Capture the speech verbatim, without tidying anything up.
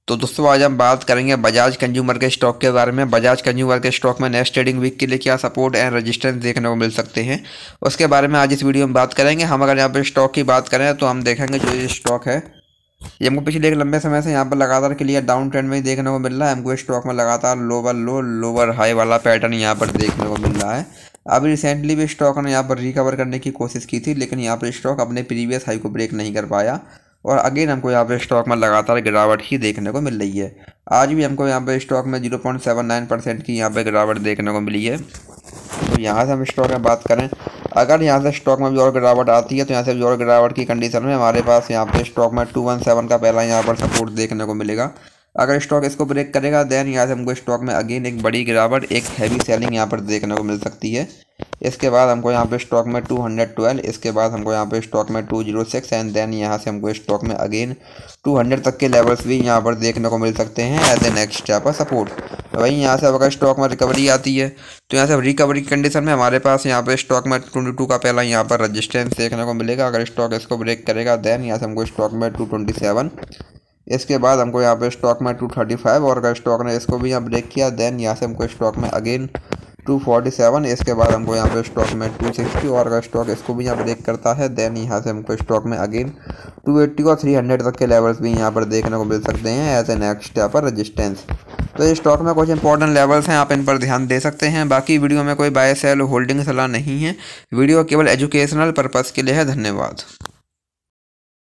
तो दोस्तों आज हम बात करेंगे बजाज कंज्यूमर के स्टॉक के बारे में। बजाज कंज्यूमर के स्टॉक में नेक्स्ट ट्रेडिंग वीक के लिए क्या सपोर्ट एंड रेजिस्टेंस देखने को मिल सकते हैं, उसके बारे में आज इस वीडियो में बात करेंगे। हम अगर यहाँ पे स्टॉक की बात करें तो हम देखेंगे जो ये स्टॉक है ये हमको पिछले एक लंबे समय से यहाँ पर लगातार क्लियर डाउन ट्रेंड में ही देखने को मिल रहा है। हमको स्टॉक में लगातार लोअर लो लोअर हाई वाला पैटर्न यहाँ पर देखने को मिल रहा है। अभी रिसेंटली भी स्टॉक ने यहाँ पर रिकवर करने की कोशिश की थी, लेकिन यहाँ पर स्टॉक अपने प्रीवियस हाई को ब्रेक नहीं कर पाया और अगेन हमको यहाँ पे स्टॉक में लगातार गिरावट ही देखने को मिल रही है। आज भी हमको यहाँ पे स्टॉक में zero point seven nine percent की यहाँ पे गिरावट देखने को मिली है। तो यहाँ से हम स्टॉक में बात करें, अगर यहाँ से स्टॉक में भी और गिरावट आती है तो यहाँ से भी और गिरावट की कंडीशन में हमारे पास यहाँ पे स्टॉक में टू वन सेवन का पहला यहाँ पर सपोर्ट देखने को मिलेगा। अगर स्टॉक इसको ब्रेक करेगा देन यहाँ से हमको स्टॉक में अगेन एक बड़ी गिरावट, एक हैवी सेलिंग यहाँ पर देखने को मिल सकती है। इसके बाद हमको यहाँ पे स्टॉक में टू हंड्रेड ट्वेल्व, इसके बाद हमको यहाँ पे स्टॉक में two zero six and then यहाँ से हमको स्टॉक में अगेन टू हंड्रेड तक के लेवल्स भी यहाँ पर देखने को मिल सकते हैं as a next step support. वहीं यहाँ से अगर स्टॉक में रिकवरी आती है तो यहाँ से रिकवरी कंडीशन में हमारे पास यहाँ पे स्टॉक में ट्वेंटी टू का पहला यहाँ पर रजिस्टेंस देखने को मिलेगा। अगर स्टॉक इसको ब्रेक करेगा देन यहाँ से हमको स्टॉक में टू ट्वेंटी सेवन, इसके बाद हमको यहाँ पे स्टॉक में टू थर्टी फाइव और अगर स्टॉक ने इसको भी यहाँ ब्रेक किया देन यहाँ से हमको स्टॉक में अगेन टू फोर्टी सेवन, इसके बाद हमको यहाँ पे स्टॉक में टू सिक्सटी और अगर स्टॉक इसको भी यहाँ ब्रेक करता है देन यहाँ से हमको स्टॉक में अगेन टू एट्टी और थ्री हंड्रेड तक के लेवल्स भी यहाँ पर देखने को मिल सकते हैं एज ए नेक्स्ट स्टेप पर रजिस्टेंस। तो ये स्टॉक में कुछ इंपॉर्टेंट लेवल्स हैं, आप इन पर ध्यान दे सकते हैं। बाकी वीडियो में कोई बाय सेल होल्डिंग सलाह नहीं है, वीडियो केवल एजुकेशनल पर्पज़ के लिए है। धन्यवाद।